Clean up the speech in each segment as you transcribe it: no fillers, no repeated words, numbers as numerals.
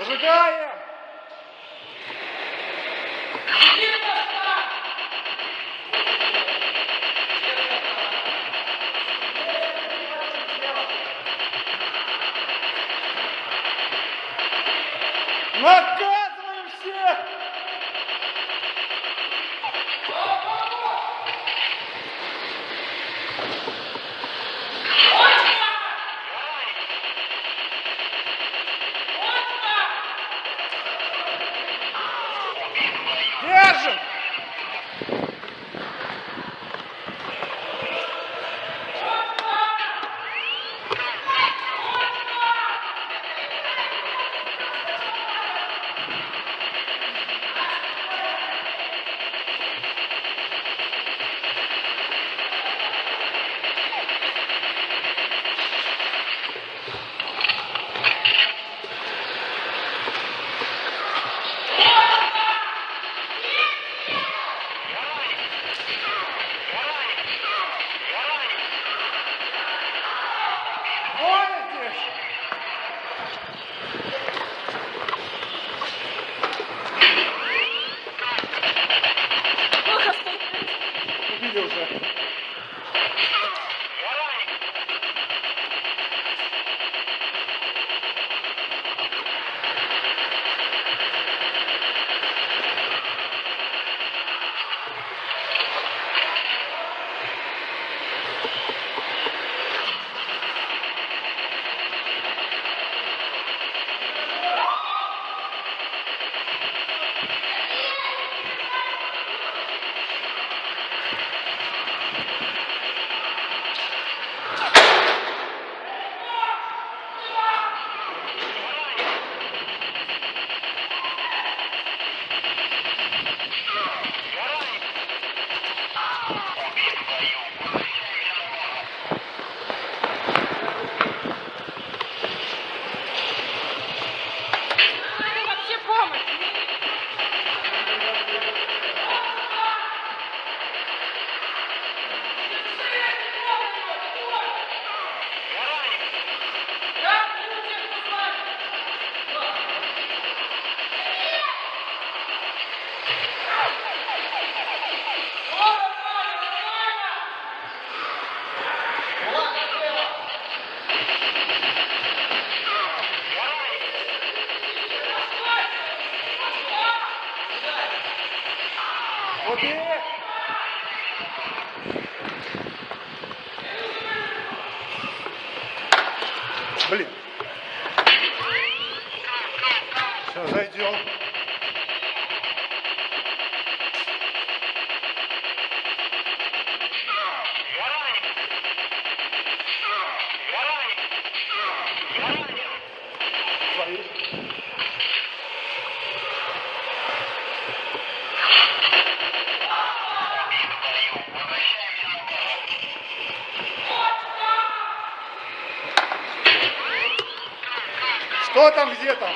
Зажигаем! Наказываем всех! Держим! Блин. Все, зайдем. Что там, где там?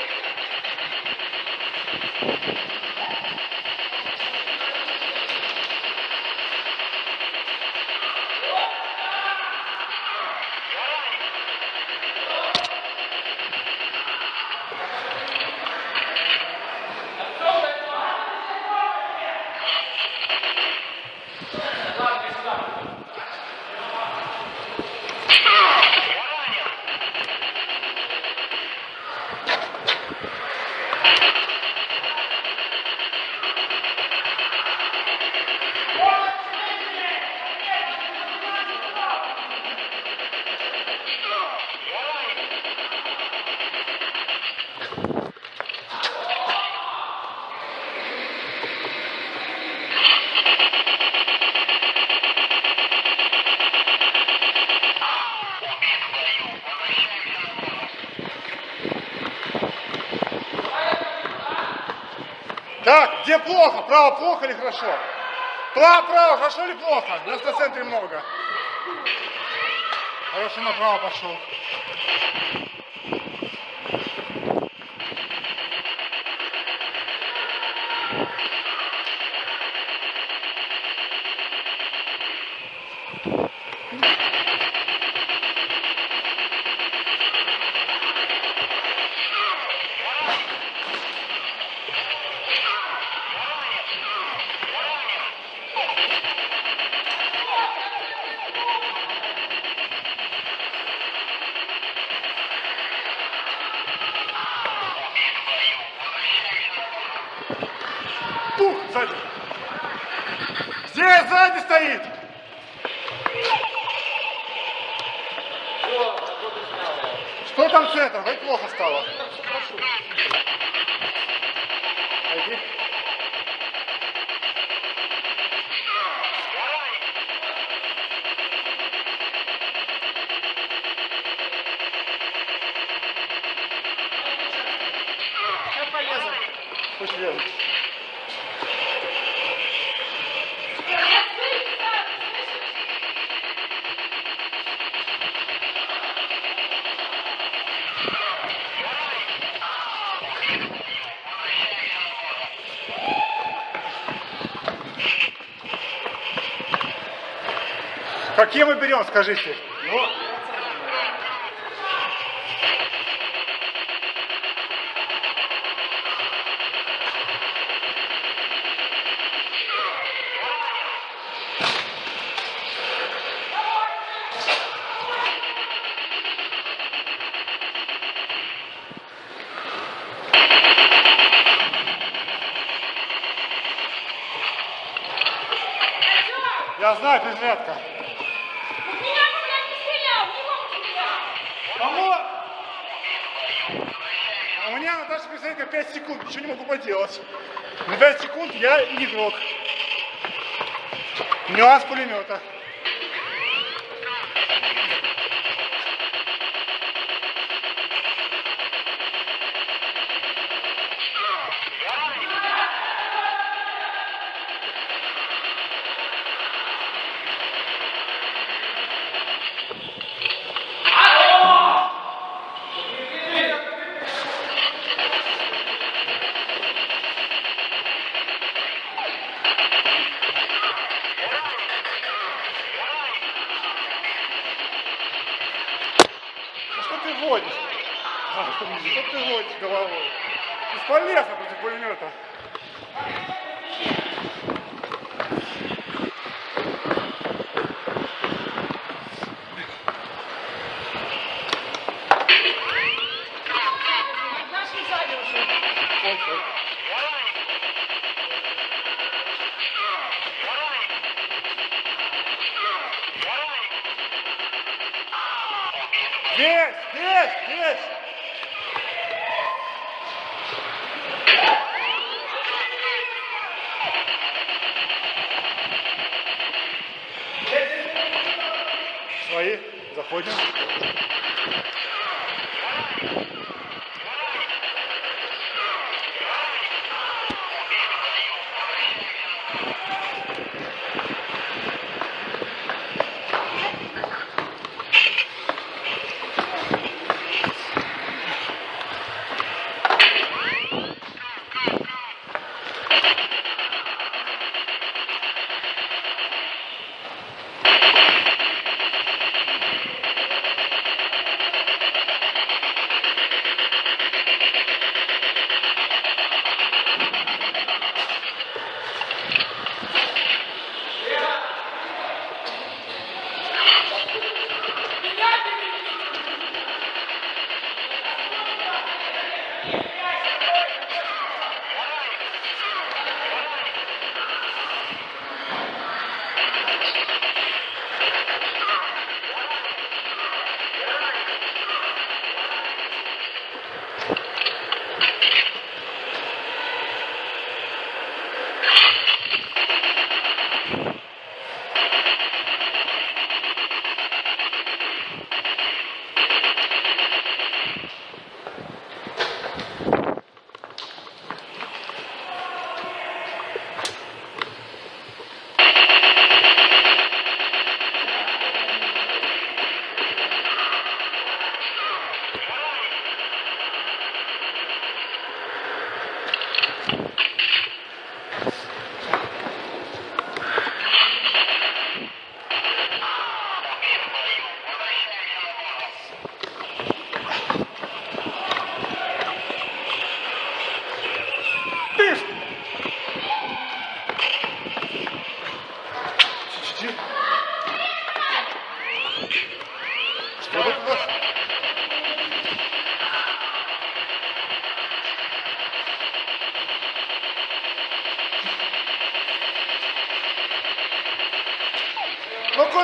Так, где плохо? Право плохо или хорошо? Право, хорошо или плохо? Нас на центре много. Хорошо, направо пошел. сзади. Здесь сзади стоит. Что там центр? Хоть плохо стало. Пойди. Я полезу. Пусть лезут. Какие мы берем, скажите? Ну, Я знаю, перезарядка. Меня, блядь, не стрелял, в него стрелял. Помог! А у меня, Наташа, перезарядка 5 секунд, ничего не могу поделать. На 5 секунд я не игрок. Нюанс пулемета. Что ты водишь? Что ты водишь головой? Бесполезно против пулемета. Наши сзади уже. Ой. Здесь! Свои, заходим.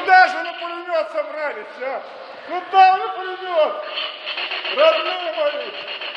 куда же на пулемет собрались, а? Куда на пулемет? Родные мои!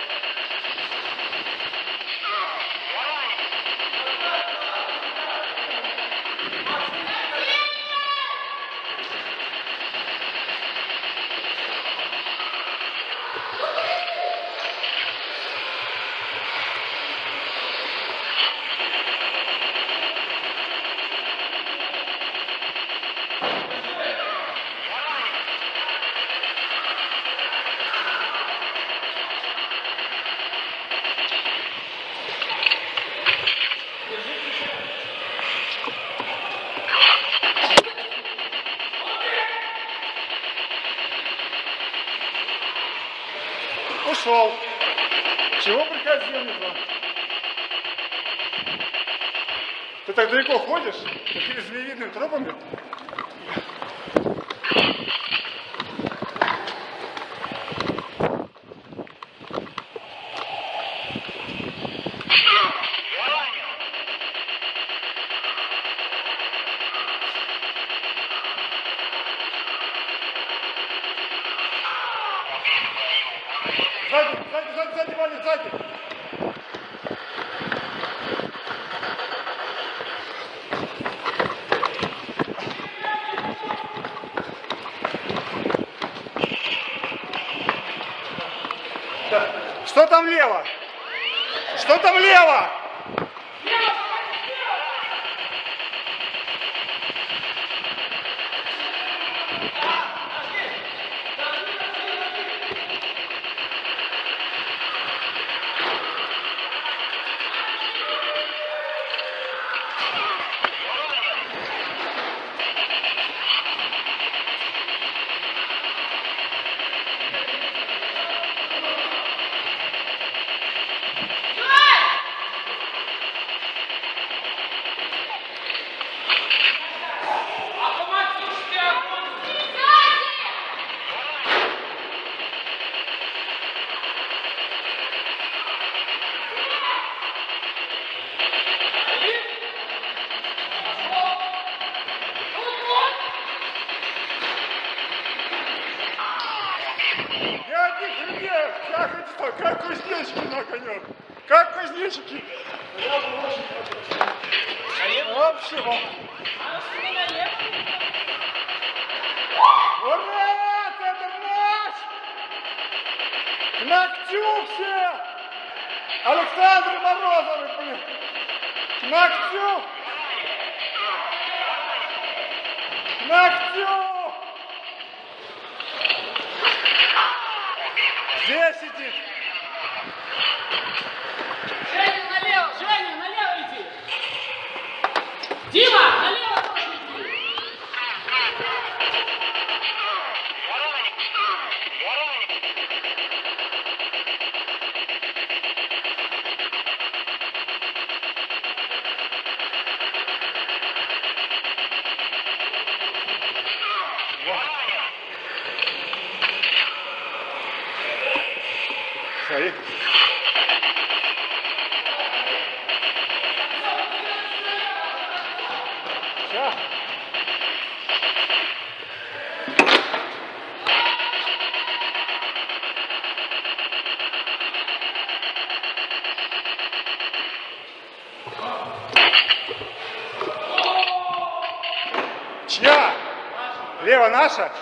Ушел. Чего приходил, не знаю. Ты так далеко ходишь? Такими змеевидными тропами? Сзади, Ваня, сзади! Что там лево? Что там лево? Как кузнечики нагонят! Как кузнечики! Вообще, ура! Это наш! К ногтю все! Александр Морозовый, блин! К ногтю! К ногтю! Здесь сидит! Женя, налево иди! Дима, налево тоже иди! Смотри. Сейчас. Чья? Лево наша?